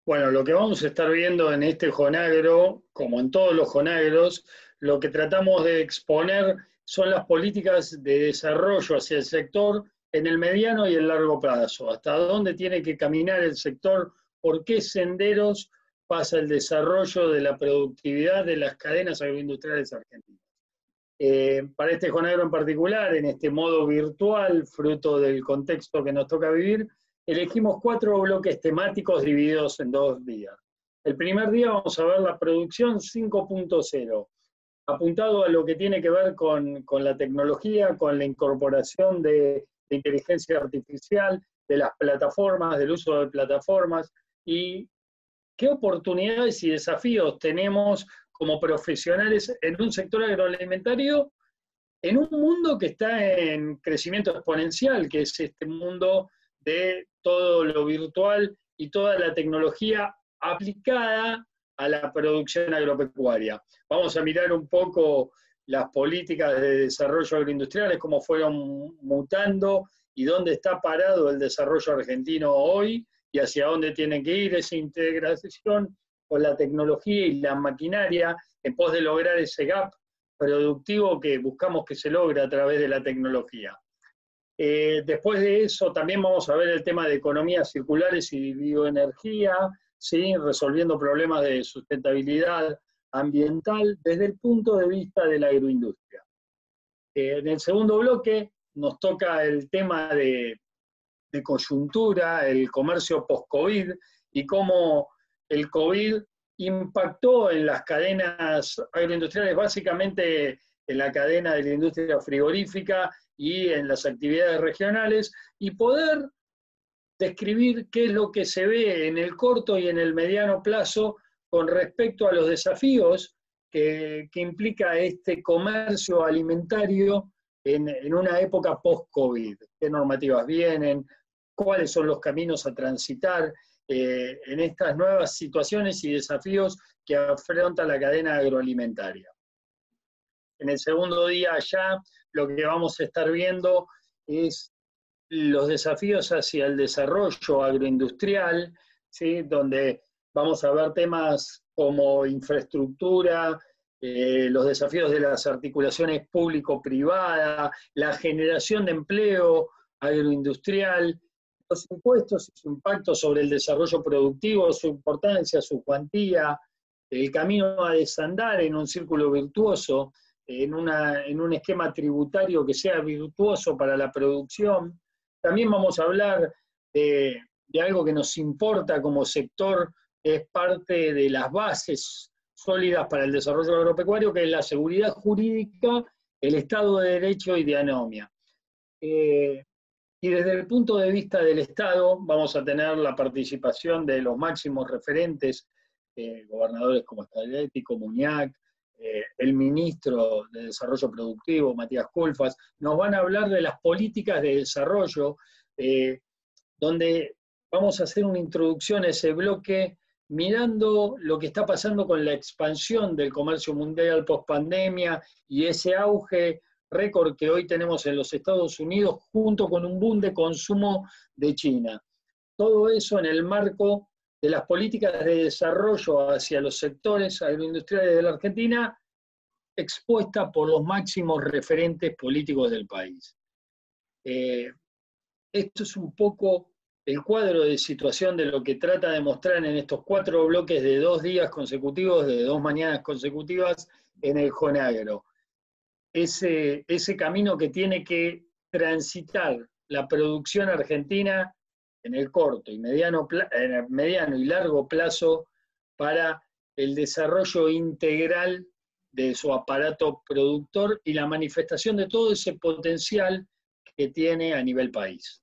Bueno, lo que vamos a estar viendo en este Jonagro, como en todos los Jonagros, lo que tratamos de exponer son las políticas de desarrollo hacia el sector en el mediano y el largo plazo, hasta dónde tiene que caminar el sector, por qué senderos pasa el desarrollo de la productividad de las cadenas agroindustriales argentinas. Para este Jonagro en particular, en este modo virtual, fruto del contexto que nos toca vivir, elegimos 4 bloques temáticos divididos en 2 días. El primer día vamos a ver la producción 5.0, apuntado a lo que tiene que ver con la tecnología, con la incorporación de inteligencia artificial, de las plataformas, del uso de plataformas, y qué oportunidades y desafíos tenemos como profesionales en un sector agroalimentario, en un mundo que está en crecimiento exponencial, que es este mundo de todo lo virtual y toda la tecnología aplicada a la producción agropecuaria. Vamos a mirar un poco las políticas de desarrollo agroindustriales, cómo fueron mutando y dónde está parado el desarrollo argentino hoy y hacia dónde tiene que ir esa integración con la tecnología y la maquinaria en pos de lograr ese gap productivo que buscamos que se logre a través de la tecnología. Después de eso también vamos a ver el tema de economías circulares y bioenergía, ¿sí? Resolviendo problemas de sustentabilidad ambiental desde el punto de vista de la agroindustria. En el segundo bloque nos toca el tema de coyuntura, el comercio post-COVID y cómo el COVID impactó en las cadenas agroindustriales, básicamente en la cadena de la industria frigorífica y en las actividades regionales, y poder describir qué es lo que se ve en el corto y en el mediano plazo con respecto a los desafíos que implica este comercio alimentario en una época post-COVID. ¿Qué normativas vienen? ¿Cuáles son los caminos a transitar en estas nuevas situaciones y desafíos que afronta la cadena agroalimentaria? En el segundo día ya lo que vamos a estar viendo es los desafíos hacia el desarrollo agroindustrial, ¿sí? Donde vamos a ver temas como infraestructura, los desafíos de las articulaciones público-privada, la generación de empleo agroindustrial, los impuestos y su impacto sobre el desarrollo productivo, su importancia, su cuantía, el camino a desandar en un círculo virtuoso, en un esquema tributario que sea virtuoso para la producción. También vamos a hablar de algo que nos importa como sector, que es parte de las bases sólidas para el desarrollo agropecuario, que es la seguridad jurídica, el Estado de Derecho y de anomia. Y desde el punto de vista del Estado vamos a tener la participación de los máximos referentes, gobernadores como Scaglietti, como Muñac, el ministro de Desarrollo Productivo, Matías Culfas, nos van a hablar de las políticas de desarrollo, donde vamos a hacer una introducción a ese bloque mirando lo que está pasando con la expansión del comercio mundial post-pandemia y ese auge récord que hoy tenemos en los Estados Unidos junto con un boom de consumo de China. Todo eso en el marco de las políticas de desarrollo hacia los sectores agroindustriales de la Argentina, expuesta por los máximos referentes políticos del país. Esto es un poco el cuadro de situación de lo que trata de mostrar en estos 4 bloques de 2 días consecutivos, de 2 mañanas consecutivas en el Jonagro. Ese camino que tiene que transitar la producción argentina en el corto y mediano y largo plazo para el desarrollo integral de su aparato productor y la manifestación de todo ese potencial que tiene a nivel país.